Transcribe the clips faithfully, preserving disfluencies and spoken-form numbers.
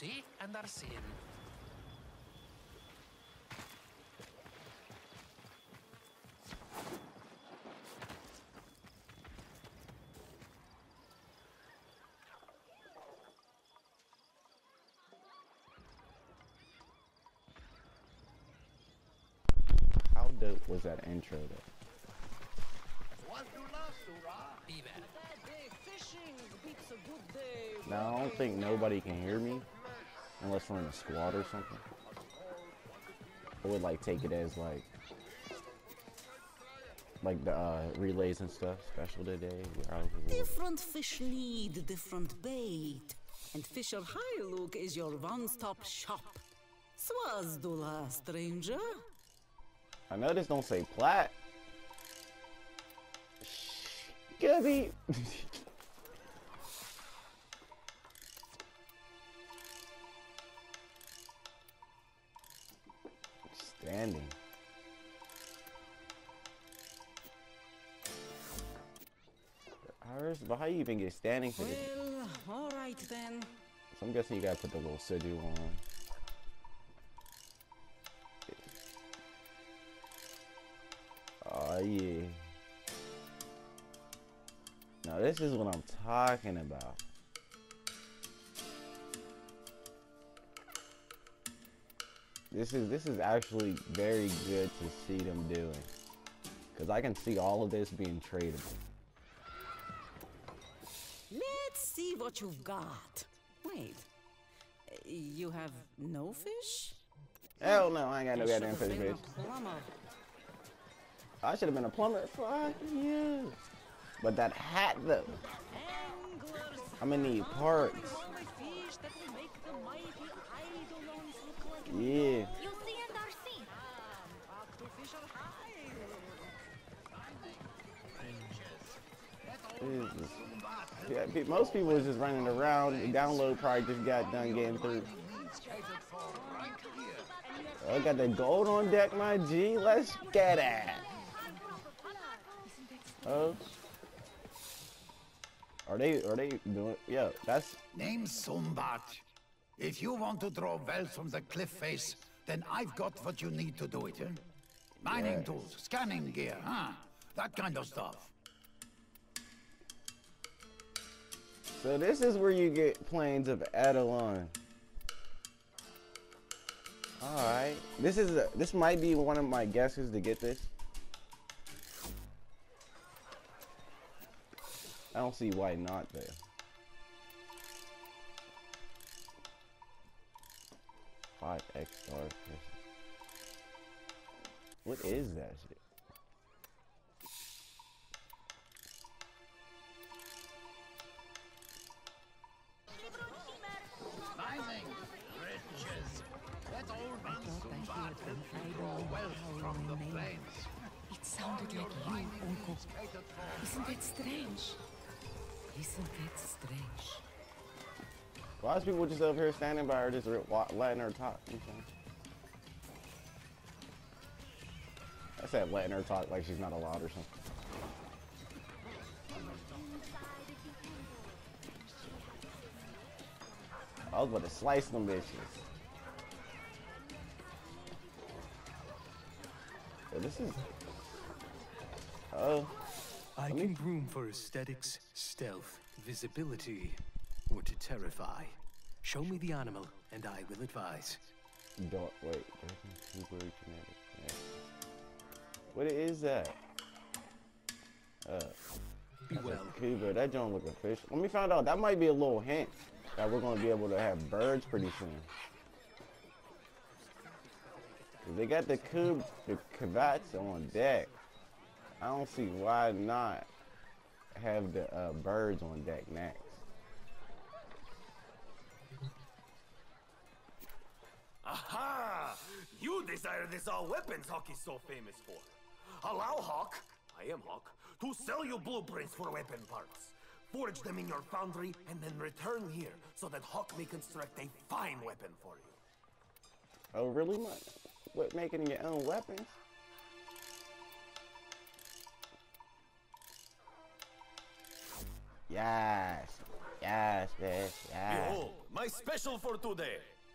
see and are seen. How dope was that intro though? Now I don't think nobody can hear me unless we're in a squad or something. I would like take it as like like the uh, relays and stuff special today. Different fish need different bait, and Fisher Highlook is your one-stop shop. Swazdula, stranger. I know this don't say plat. Gubby. Standing. How, but how you even get standing for this? Well, all right then. So I'm guessing you gotta put the little sigil on. Oh yeah. Now this is what I'm talking about. This is this is actually very good to see them doing, because I can see all of this being tradable. Let's see what you've got. Wait, you have no fish? Hell no, I ain't got no You goddamn should fish, have been bitch. a plumber. I should have been a plumber. Fuck you. But that hat though, I'm gonna need parts. Yeah. Jesus. Yeah, pe- most people is just running around. The download probably just got done getting through. I got the gold on deck, my G. Let's get it. Oh. Are they, are they doing, yeah, that's... Name's Sumbat. If you want to draw wells from the cliff face, then I've got what you need to do it, eh? Mining Yes. tools, scanning gear, huh? That kind of stuff. So this is where you get Plains of Edelon. Alright. This is, a, this might be one of my guesses to get this. I don't see why not there. five X star. What is that shit? Mining riches. That old man Sumbat will draw wealth from the plains. It sounded like you, Uncle. Isn't that strange? Isn't that strange? Why is people just over here standing by her just re- wa- letting her talk? You know? I said letting her talk like she's not allowed or something. I was about to slice them bitches. So this is... Oh. I Let me- can groom for aesthetics, stealth, visibility, or to terrify. Show me the animal, and I will advise. Don't wait. Super genetic. Yeah. What is that? Uh, Be well. Cuba. That don't look official. Let me find out. That might be a little hint that we're gonna be able to have birds pretty soon. 'Cause they got the cub, the cavats on deck. I don't see why not have the uh, birds on deck next. Aha! You desire this all weapons Hawk is so famous for. Allow Hawk, I am Hawk, to sell you blueprints for weapon parts. Forge them in your foundry and then return here so that Hawk may construct a fine weapon for you. Oh, really? Much? What, making your own weapons? Yes. Yes, bitch. Yes. Behold, my My special for today.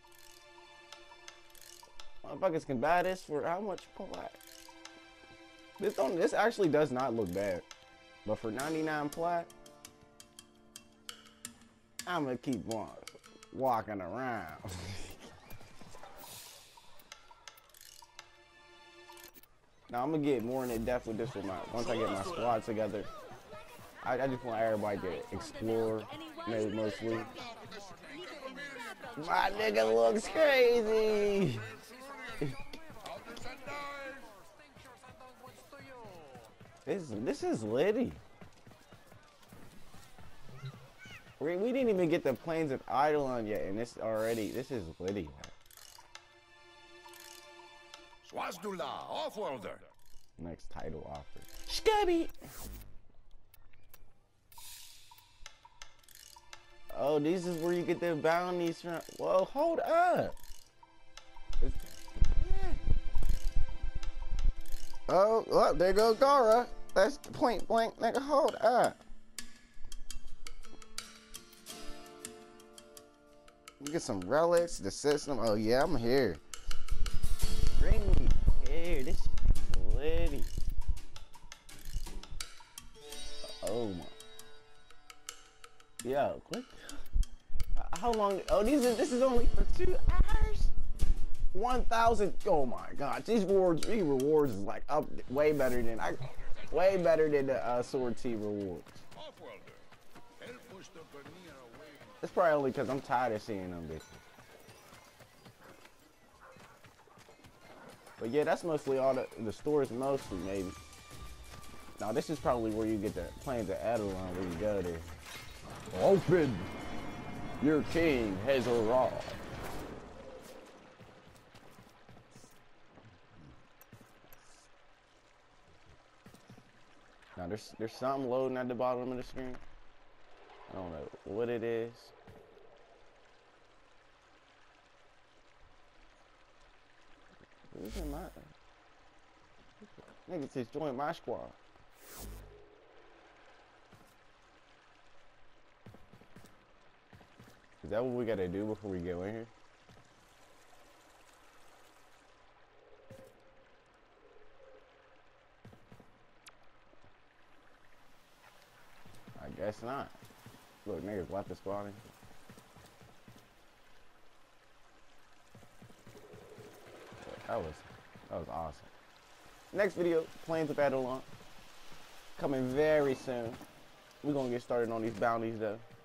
Motherfuckers can buy this for how much plat? This don't. This actually does not look bad, but for ninety-nine plat, I'm gonna keep on walking around. Now I'm gonna get more in depth with this with my once I get my squad together. I, I just want everybody to explore, maybe mostly. My nigga looks crazy. This this is litty. We we didn't even get the Plains of Eidolon yet, and this already this is litty. Swazdula, Offworlder. Next title offer. Scubby. Oh, this is where you get the bounties from. Whoa, hold up. Oh, look, there goes Gara. That's point blank, nigga. Hold up. We get some relics, the system. Oh yeah, I'm here. Bring me here. This is litty. Oh my. Yo, quick. How long? Oh, these are, this is only for two hours. One thousand. Oh my God, these rewards, these rewards is like up way better than I, way better than the uh, Sword T rewards. It's probably only because I'm tired of seeing them bitches. But yeah, that's mostly all the the stores, mostly maybe. Now this is probably where you get the Plains of Eidolon, where you go there. Open. Your king has arrived. Now there's there's something loading at the bottom of the screen. I don't know what it is. Look at my niggas just joined my squad. Is that what we gotta do before we go in here? I guess not. Look, niggas left the squad in. That was, that was awesome. Next video, Plains of Eidolon. Coming very soon. We're gonna get started on these bounties though.